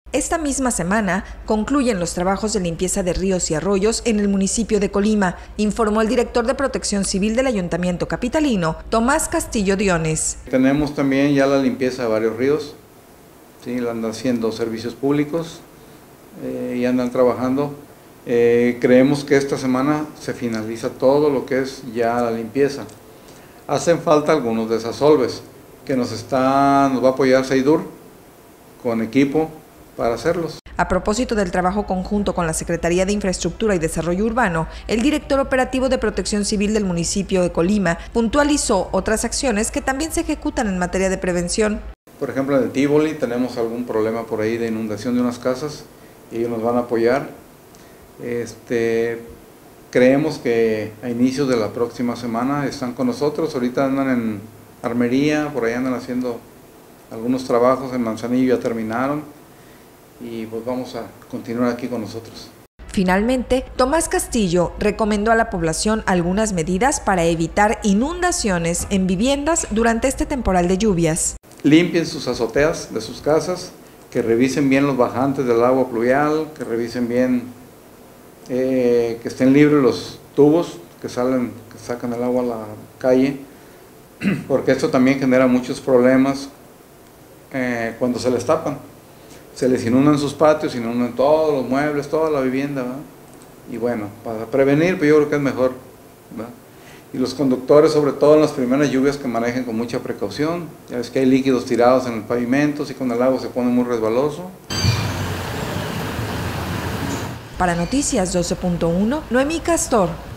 Esta misma semana concluyen los trabajos de limpieza de ríos y arroyos en el municipio de Colima, informó el director de Protección Civil del Ayuntamiento capitalino, Tomás Castillo Diones. Tenemos también ya la limpieza de varios ríos, ¿sí? Andan haciendo servicios públicos y andan trabajando. Creemos que esta semana se finaliza todo lo que es ya la limpieza. Hacen falta algunos desasolves que nos va a apoyar Seidur con equipo para hacerlos. A propósito del trabajo conjunto con la Secretaría de Infraestructura y Desarrollo Urbano, el director operativo de Protección Civil del municipio de Colima puntualizó otras acciones que también se ejecutan en materia de prevención. Por ejemplo, en el Tívoli tenemos algún problema por ahí de inundación de unas casas y ellos nos van a apoyar. Creemos que a inicios de la próxima semana están con nosotros. Ahorita andan en Armería, por ahí andan haciendo algunos trabajos, en Manzanillo ya terminaron. Y pues vamos a continuar aquí con nosotros. Finalmente, Tomás Castillo recomendó a la población algunas medidas para evitar inundaciones en viviendas durante este temporal de lluvias. Limpien sus azoteas de sus casas, que revisen bien los bajantes del agua pluvial, que revisen bien, que estén libres los tubos que sacan el agua a la calle, porque esto también genera muchos problemas cuando se les tapan. Se les inundan sus patios, inundan todos los muebles, toda la vivienda, ¿verdad? Y bueno, para prevenir, pues yo creo que es mejor, ¿verdad? Y los conductores, sobre todo en las primeras lluvias, que manejen con mucha precaución. Ya ves que hay líquidos tirados en el pavimento, y con el agua se pone muy resbaloso. Para Noticias 12.1, Noemí Castor.